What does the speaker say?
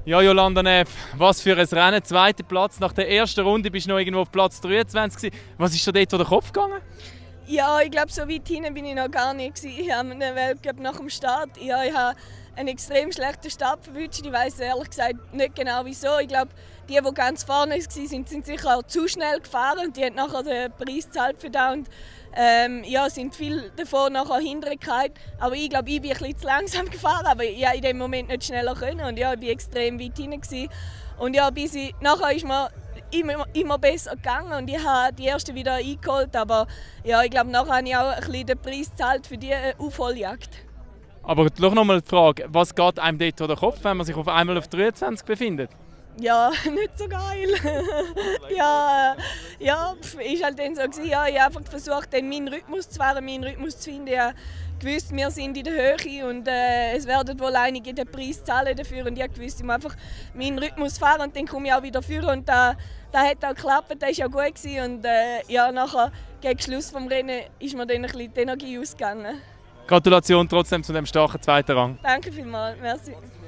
Ja, Jolanda Neff, was für ein Rennen. Zweiter Platz. Nach der ersten Runde bist du noch irgendwo auf Platz 23 gewesen. Was ist dir dort durch den Kopf gegangen? Ja, ich glaube, so weit hinten bin ich noch gar nicht gewesen. Ich habe einen Weltcup nach dem Start. Ja, ich habe einen extrem schlechten Start verwünscht. Ich weiß ehrlich gesagt nicht genau wieso. Ich glaube, die ganz vorne waren, sind sicher auch zu schnell gefahren und die haben nachher den Preis gezahlt für das. Und ja, sind viel davon nachher hintergefallen. Aber ich glaube, ich bin ein bisschen zu langsam gefahren, aber ja, in dem Moment nicht schneller können. Und ja, ich war extrem weit hinten gewesen. Und ja, nachher ist mir immer besser gegangen und ich habe die erste wieder eingeholt. Aber ja, ich glaube, nachher habe ich auch ein bisschen den Preis gezahlt für die Aufholjagd. Aber doch noch mal die Frage, was geht einem dort durch den Kopf, wenn man sich auf einmal auf 23 befindet? Ja, nicht so geil. Ja, ist halt dann so gewesen. Ja, ich habe einfach versucht, dann meinen Rhythmus zu fahren, meinen Rhythmus zu finden. Ich wusste, wir sind in der Höhe und es werden wohl einige den Preis zahlen dafür. Und ich wusste, ich muss einfach meinen Rhythmus fahren und dann komme ich auch wieder vor. Und das hat auch geklappt, das war auch gut gewesen. Und ja, nachher, gegen Schluss des Rennen, ist mir dann ein bisschen die Energie ausgegangen. Gratulation trotzdem zu dem starken zweiten Rang. Danke vielmals, merci.